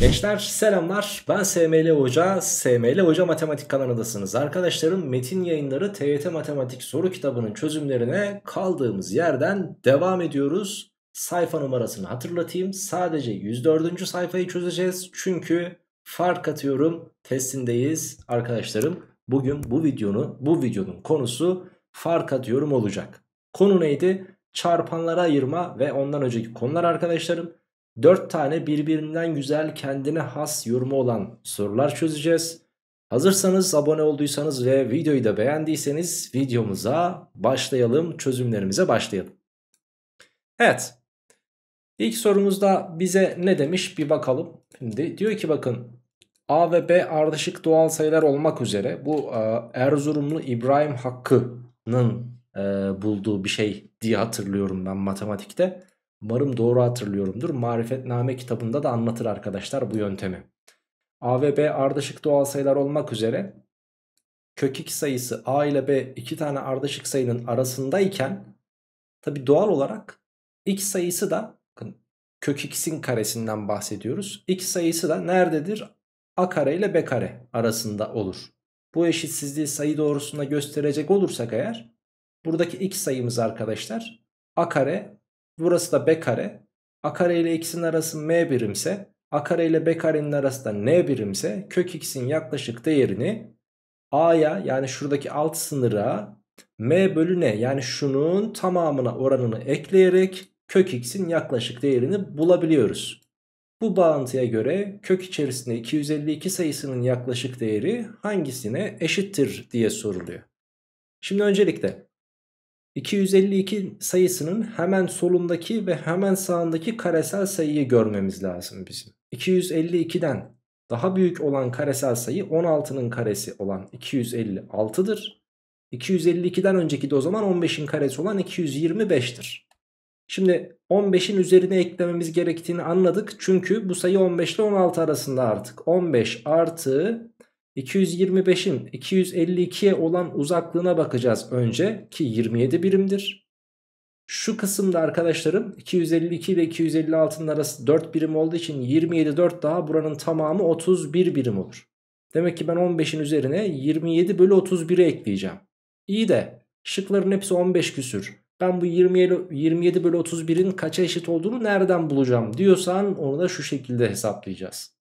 Gençler selamlar, ben SML Hoca, SML Hoca Matematik kanalındasınız. Arkadaşlarım, Metin Yayınları TYT Matematik soru kitabının çözümlerine kaldığımız yerden devam ediyoruz. Sayfa numarasını hatırlatayım, sadece 104. sayfayı çözeceğiz çünkü fark atıyorum testindeyiz arkadaşlarım. Bugün bu videonun konusu fark atıyorum olacak. Konu neydi? Çarpanlara ayırma ve ondan önceki konular arkadaşlarım. 4 tane birbirinden güzel, kendine has yorumu olan sorular çözeceğiz. Hazırsanız, abone olduysanız ve videoyu da beğendiyseniz videomuza başlayalım, çözümlerimize başlayalım. Evet, ilk sorumuzda bize ne demiş bir bakalım. Şimdi diyor ki bakın, A ve B ardışık doğal sayılar olmak üzere, bu Erzurumlu İbrahim Hakkı'nın bulduğu bir şey diye hatırlıyorum ben matematikte. Umarım doğru hatırlıyorumdur. Marifetname kitabında da anlatır arkadaşlar bu yöntemi. A ve B ardışık doğal sayılar olmak üzere kök 2 sayısı A ile B iki tane ardışık sayının arasındayken tabi doğal olarak x sayısı da bakın, kök x'in karesinden bahsediyoruz. X sayısı da nerededir? A kare ile B kare arasında olur. Bu eşitsizliği sayı doğrusunda gösterecek olursak eğer, buradaki x sayımız arkadaşlar A kare, burası da B kare. A kare ile x'in arası m birimse, A kare ile B karenin arası da n birimse, kök x'in yaklaşık değerini A'ya, yani şuradaki alt sınıra m bölü n, yani şunun tamamına oranını ekleyerek kök x'in yaklaşık değerini bulabiliyoruz. Bu bağıntıya göre kök içerisinde 252 sayısının yaklaşık değeri hangisine eşittir diye soruluyor. Şimdi öncelikle 252 sayısının hemen solundaki ve hemen sağındaki karesel sayıyı görmemiz lazım bizim. 252'den daha büyük olan karesel sayı 16'nın karesi olan 256'dır. 252'den önceki de o zaman 15'in karesi olan 225'tir. Şimdi 15'in üzerine eklememiz gerektiğini anladık. Çünkü bu sayı 15 ile 16 arasında artık. 15 artı 225'in 252'ye olan uzaklığına bakacağız önce, ki 27 birimdir. Şu kısımda arkadaşlarım 252 ile 256'nın arası 4 birim olduğu için 27 4 daha buranın tamamı 31 birim olur. Demek ki ben 15'in üzerine 27 bölü 31'i ekleyeceğim. İyi de şıkların hepsi 15 küsür. Ben bu 27 bölü 31'in kaça eşit olduğunu nereden bulacağım diyorsan, onu da şu şekilde hesaplayacağız.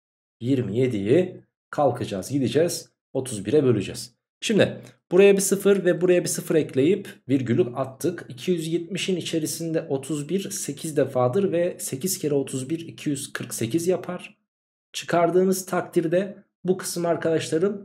27'yi kalkacağız, gideceğiz 31'e böleceğiz. Şimdi buraya bir 0 ve buraya bir 0 ekleyip virgülü attık. 270'in içerisinde 31 8 defadır ve 8 kere 31 248 yapar. Çıkardığınız takdirde bu kısım arkadaşlarım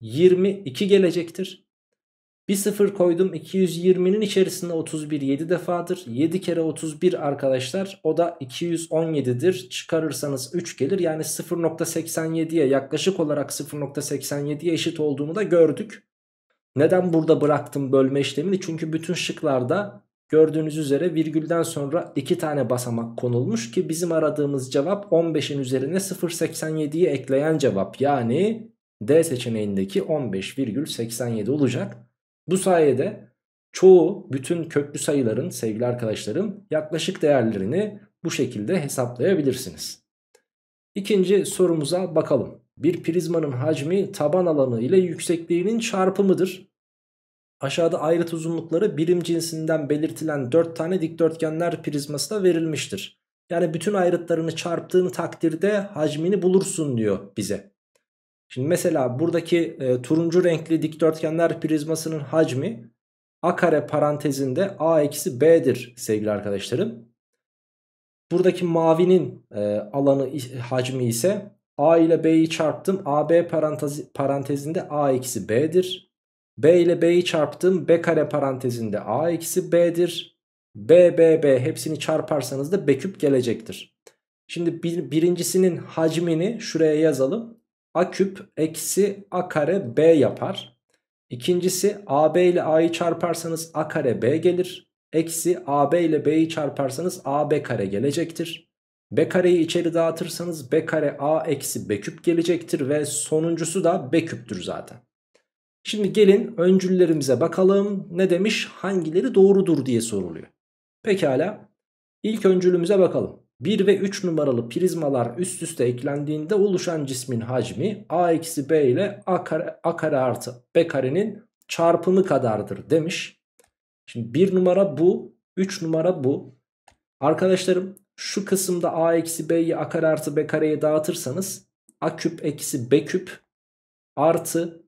22 gelecektir. Bir 0 koydum, 220'nin içerisinde 31 7 defadır. 7 kere 31 arkadaşlar, o da 217'dir. Çıkarırsanız 3 gelir. Yani 0.87'ye, yaklaşık olarak 0.87'ye eşit olduğunu da gördük. Neden burada bıraktım bölme işlemini? Çünkü bütün şıklarda gördüğünüz üzere virgülden sonra 2 tane basamak konulmuş ki bizim aradığımız cevap 15'in üzerine 0.87'yi ekleyen cevap. Yani D seçeneğindeki 15,87 olacak. Bu sayede bütün köklü sayıların, sevgili arkadaşlarım, yaklaşık değerlerini bu şekilde hesaplayabilirsiniz. İkinci sorumuza bakalım. Bir prizmanın hacmi taban alanı ile yüksekliğinin çarpımıdır. Aşağıda ayrıt uzunlukları birim cinsinden belirtilen 4 tane dikdörtgenler prizması da verilmiştir. Yani bütün ayrıtlarını çarptığını takdirde hacmini bulursun diyor bize. Şimdi mesela buradaki turuncu renkli dikdörtgenler prizmasının hacmi a kare parantezinde a eksi b'dir sevgili arkadaşlarım. Buradaki mavinin hacmi ise a ile b'yi çarptım, ab parantezinde a eksi b'dir. B ile b'yi çarptım, b kare parantezinde a eksi b'dir. B hepsini çarparsanız da b küp gelecektir. Şimdi birincisinin hacmini şuraya yazalım. A küp eksi a kare b yapar. İkincisi AB ile a'yı çarparsanız a kare b gelir. Eksi AB ile b'yi çarparsanız ab kare gelecektir. B kareyi içeri dağıtırsanız b kare a eksi b küp gelecektir. Ve sonuncusu da b küptür zaten. Şimdi gelin öncüllerimize bakalım. Ne demiş? Hangileri doğrudur diye soruluyor. Pekala. İlk öncülümüze bakalım. 1 ve 3 numaralı prizmalar üst üste eklendiğinde oluşan cismin hacmi a eksi b ile a kare artı b karenin çarpımı kadardır demiş. Şimdi 1 numara bu, 3 numara bu. Arkadaşlarım şu kısımda a eksi b'yi a kare artı b kareye dağıtırsanız a küp eksi b küp artı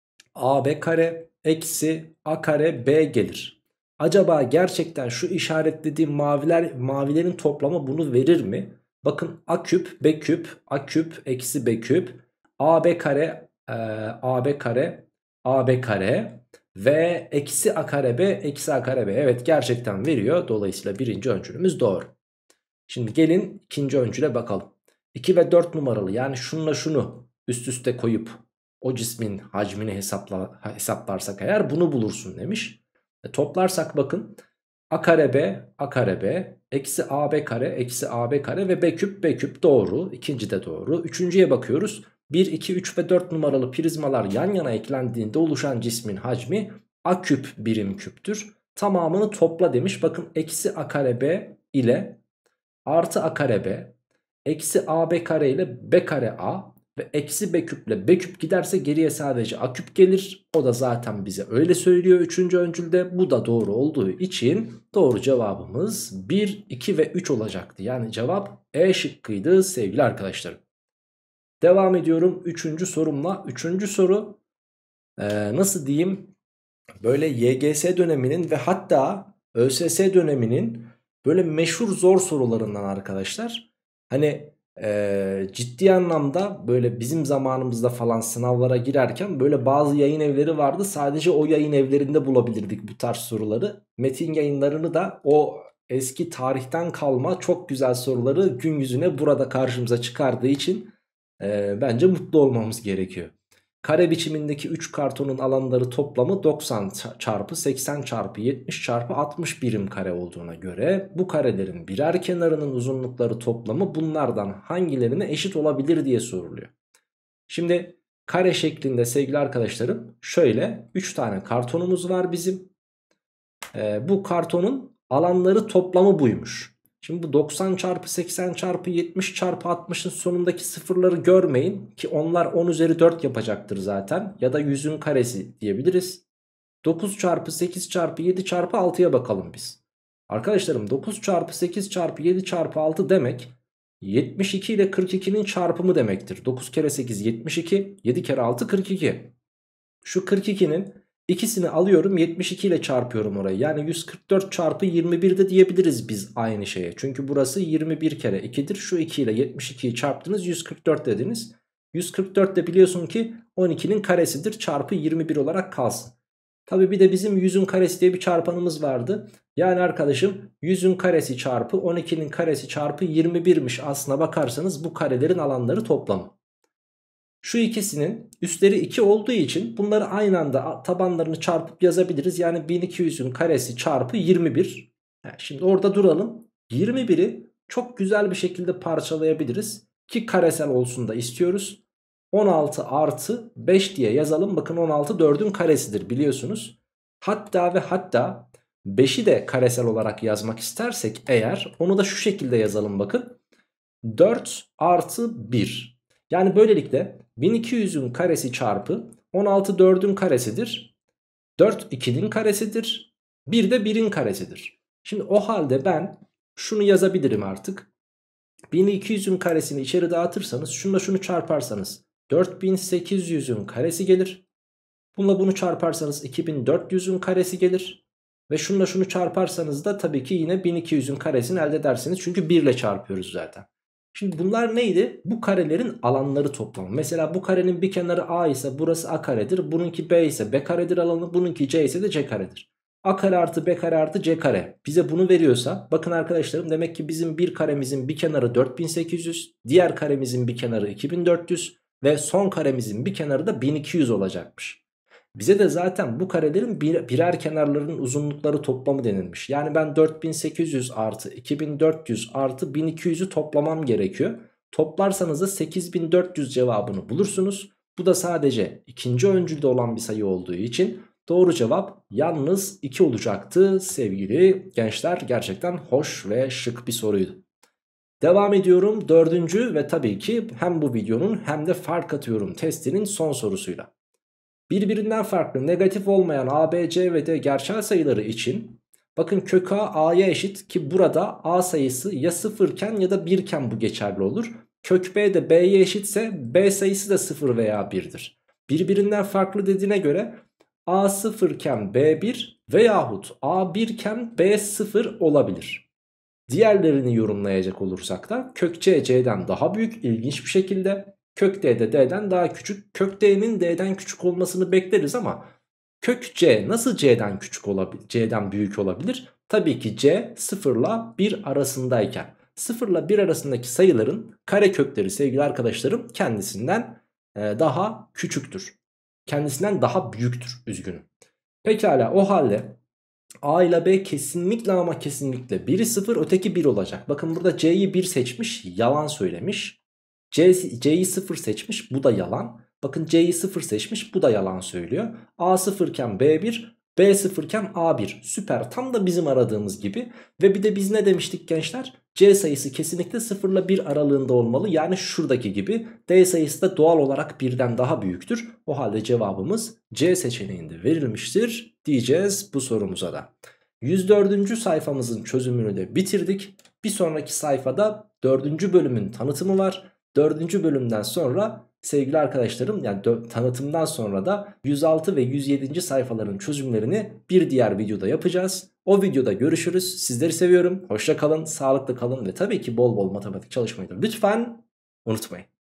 ab kare eksi a kare b gelir. Acaba gerçekten şu işaretlediğim mavilerin toplamı bunu verir mi? Bakın a küp b küp a küp eksi b küp ab kare ab kare ab kare ve eksi a kare b eksi a kare b. Evet, gerçekten veriyor. Dolayısıyla birinci öncülümüz doğru. Şimdi gelin ikinci öncüle bakalım. 2 ve 4 numaralı, yani şununla şunu üst üste koyup o cismin hacmini hesaplarsak eğer bunu bulursun demiş. Toplarsak bakın a kare b a kare b eksi ab kare eksi ab kare ve b küp doğru. İkinci de doğru. Üçüncüye bakıyoruz. 1, 2, 3 ve 4 numaralı prizmalar yan yana eklendiğinde oluşan cismin hacmi a küp birim küptür. Tamamını topla demiş. Bakın eksi a kare b ile artı a kare b eksi ab kare ile b kare a ve eksi b küple b küp giderse geriye sadece a küp gelir. O da zaten bize öyle söylüyor 3. öncülde. Bu da doğru olduğu için doğru cevabımız 1, 2 ve 3 olacaktı. Yani cevap E şıkkıydı sevgili arkadaşlarım. Devam ediyorum 3. sorumla. 3. soru nasıl diyeyim, böyle YGS döneminin ve hatta ÖSS döneminin böyle meşhur zor sorularından arkadaşlar. Hani ciddi anlamda böyle bizim zamanımızda falan sınavlara girerken böyle bazı yayın evleri vardı. Sadece o yayın evlerinde bulabilirdik bu tarz soruları. Metin yayınlarını da o eski tarihten kalma çok güzel soruları gün yüzüne burada karşımıza çıkardığı için bence mutlu olmamız gerekiyor. Kare biçimindeki 3 kartonun alanları toplamı 90 çarpı 80 çarpı 70 çarpı 60 birim kare olduğuna göre bu karelerin birer kenarının uzunlukları toplamı bunlardan hangilerine eşit olabilir diye soruluyor. Şimdi kare şeklinde sevgili arkadaşlarım şöyle 3 tane kartonumuz var bizim. Bu kartonun alanları toplamı buymuş. Şimdi bu 90 çarpı 80 çarpı 70 çarpı 60'ın sonundaki sıfırları görmeyin ki onlar 10 üzeri 4 yapacaktır zaten. Ya da 100'ün karesi diyebiliriz. 9 çarpı 8 çarpı 7 çarpı 6'ya bakalım biz. Arkadaşlarım 9 çarpı 8 çarpı 7 çarpı 6 demek 72 ile 42'nin çarpımı demektir. 9 kere 8 72, 7 kere 6 42. Şu 42'nin ikisini alıyorum, 72 ile çarpıyorum orayı. Yani 144 çarpı 21 de diyebiliriz biz aynı şeye. Çünkü burası 21 kere 2'dir. Şu 2 ile 72'yi çarptınız, 144 dediniz. 144 de biliyorsun ki 12'nin karesidir, çarpı 21 olarak kalsın. Tabi bir de bizim 100'ün karesi diye bir çarpanımız vardı. Yani arkadaşım 100'ün karesi çarpı 12'nin karesi çarpı 21'miş aslına bakarsanız bu karelerin alanları toplamı. Şu ikisinin üstleri 2 olduğu için bunları aynı anda tabanlarını çarpıp yazabiliriz. Yani 1200'ün karesi çarpı 21. Şimdi orada duralım. 21'i çok güzel bir şekilde parçalayabiliriz. Ki karesel olsun da istiyoruz. 16 artı 5 diye yazalım. Bakın 16 4'ün karesidir biliyorsunuz. Hatta ve hatta 5'i de karesel olarak yazmak istersek eğer onu da şu şekilde yazalım bakın. 4 artı 1. Yani böylelikle 1200'ün karesi çarpı 16 4'ün karesidir. 4 2'nin karesidir. 1 de 1'in karesidir. Şimdi o halde ben şunu yazabilirim artık. 1200'ün karesini içeri dağıtırsanız şununla şunu çarparsanız 4800'ün karesi gelir. Bununla bunu çarparsanız 2400'ün karesi gelir. Ve şununla şunu çarparsanız da tabii ki yine 1200'ün karesini elde edersiniz. Çünkü 1 ile çarpıyoruz zaten. Şimdi bunlar neydi? Bu karelerin alanları toplamı. Mesela bu karenin bir kenarı A ise burası A karedir. Bununki B ise B karedir alanı. Bununki C ise de C karedir. A kare artı B kare artı C kare bize bunu veriyorsa bakın arkadaşlarım, demek ki bizim bir karemizin bir kenarı 4800, diğer karemizin bir kenarı 2400 ve son karemizin bir kenarı da 1200 olacakmış. Bize de zaten bu karelerin birer kenarlarının uzunlukları toplamı denilmiş. Yani ben 4800 artı 2400 artı 1200'ü toplamam gerekiyor. Toplarsanız da 8400 cevabını bulursunuz. Bu da sadece ikinci öncülde olan bir sayı olduğu için doğru cevap yalnız 2 olacaktı sevgili gençler. Gerçekten hoş ve şık bir soruydu. Devam ediyorum dördüncü ve tabii ki hem bu videonun hem de fark atıyorum testinin son sorusuyla. Birbirinden farklı negatif olmayan a, b, c ve d gerçel sayıları için bakın kök a a'ya eşit ki burada a sayısı ya 0 iken ya da 1 iken bu geçerli olur. Kök b de b'ye eşitse b sayısı da 0 veya 1'dir. Birbirinden farklı dediğine göre a 0 iken b 1 veyahut a 1 iken b 0 olabilir. Diğerlerini yorumlayacak olursak da kök c c'den daha büyük ilginç bir şekilde. Kök d de d'den daha küçük. Kök d'nin d'den küçük olmasını bekleriz ama kök c nasıl c'den küçük olabilir, c'den büyük olabilir? Tabii ki c 0 ile 1 arasındayken. 0 ile 1 arasındaki sayıların karekökleri sevgili arkadaşlarım kendisinden daha küçüktür. Kendisinden daha büyüktür, üzgünüm. Pekala, o halde a ile b kesinlikle ama kesinlikle biri 0 öteki 1 olacak. Bakın burada c'yi 1 seçmiş, yalan söylemiş. C'yi 0 seçmiş, bu da yalan. Bakın c'yi 0 seçmiş, bu da yalan söylüyor. A 0 iken b 1, b 0 iken a 1. Süper, tam da bizim aradığımız gibi. Ve bir de biz ne demiştik gençler? C sayısı kesinlikle 0 ile 1 aralığında olmalı. Yani şuradaki gibi. D sayısı da doğal olarak 1'den daha büyüktür. O halde cevabımız C seçeneğinde verilmiştir diyeceğiz bu sorumuza da. 104. sayfamızın çözümünü de bitirdik. Bir sonraki sayfada 4. bölümün tanıtımı var. 4. bölümden sonra sevgili arkadaşlarım, yani tanıtımdan sonra da 106 ve 107. sayfaların çözümlerini bir diğer videoda yapacağız. O videoda görüşürüz. Sizleri seviyorum. Hoşça kalın, sağlıklı kalın ve tabii ki bol bol matematik çalışmayı da lütfen unutmayın.